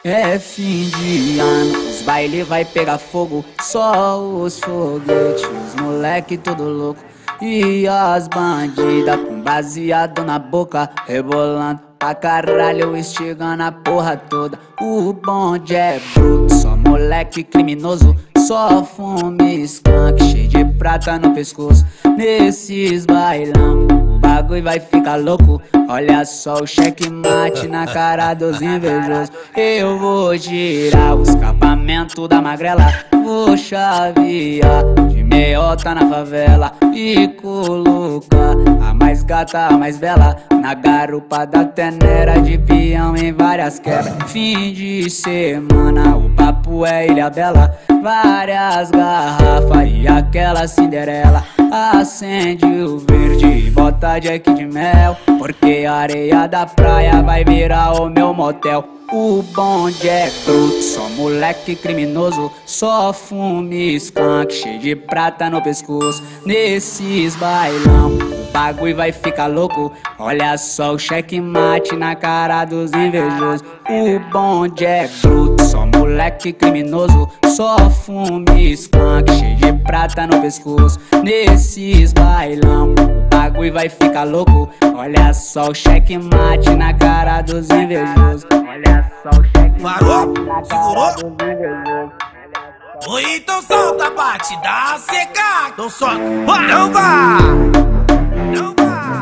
É fim de ano, os baile vai pegar fogo, só os foguetes, os moleque tudo louco. E as bandidas com baseado na boca, rebolando pra caralho, instigando a porra toda. O bonde é bruto, só moleque criminoso, só fume skunk, cheio de prata no pescoço. Nesses bailão o bagulho vai ficar louco. Olha só o checkmate na cara dos invejosos. Eu vou girar o escapamento da magrela, vou chavear de meiota na favela e colocar a mais gata, a mais bela na garupa da tenera, de peão em várias quebras. Fim de semana, o papo é Ilha Bela, várias garrafas e aquela Cinderela. Acende o verde e bota Jack de mel, porque a areia da praia vai virar o meu motel. O bonde é bruto, só moleque criminoso, só fume skunk, cheio de prata no pescoço. Nesses bailão o bagulho vai ficar louco. Olha só o checkmate na cara dos invejosos. O bonde é bruto, só moleque criminoso, só fume skunk, cheio de prata no pescoço. Nesses bailão o bagulho vai ficar louco. Olha só o checkmate na cara dos invejosos. Olha só o checkmate. Parou? Segurou? Ou então solta, bate, dá seca. Então solta, não vá. Não vá.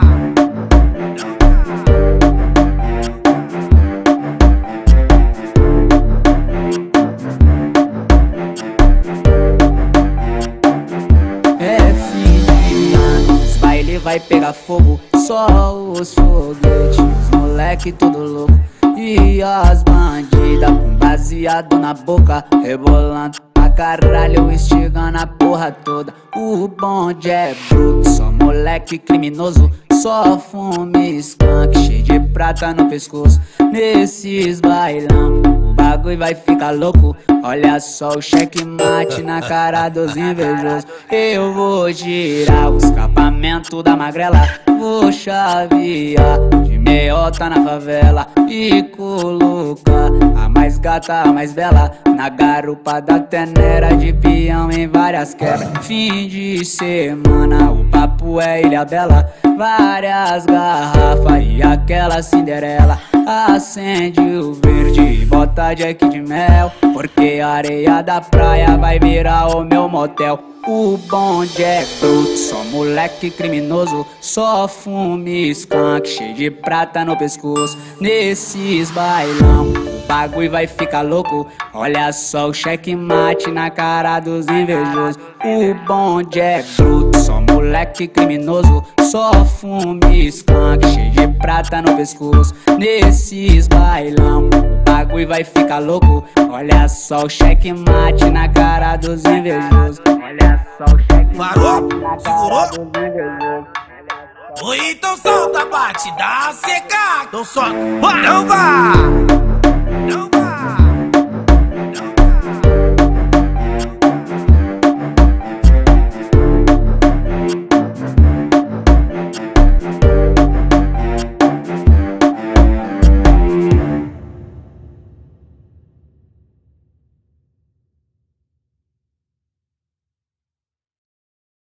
É fim de ano, os baile vai pegar fogo, só os foguetes, os moleque tudo louco. E as bandidas com baseado na boca, rebolando pra caralho, instigando a porra toda. O bonde é bruto, só moleque criminoso, só fume skunk, cheio de prata no pescoço. Nesses bailão o bagulho vai ficar louco. Olha só o checkmate na cara dos invejosos. Eu vou girar o escapamento da magrela, vou chavear de meiota na favela e colocar a mais gata, a mais bela na garupa da tenera, de peão em várias quebras. Fim de semana, o papo é Ilha Bela, várias garrafas e aquela Cinderela. Acende o verde e bota Jack de mel, porque a areia da praia vai virar o meu motel. O bonde é bruto, só moleque criminoso, só fume skunk, cheio de prata no pescoço. Nesses bailão o bagulho vai ficar louco. Olha só o checkmate na cara dos invejosos. O bonde é bruto, só moleque criminoso, só fume skunk, cheio de prata no pescoço. Nesses bailão o bagulho vai ficar louco. Olha só o checkmate na cara dos invejosos. Olha só o checkmate. Parou? Segurou? Ou então solta, bate, dá seca. Então solta, não vá. Não vá.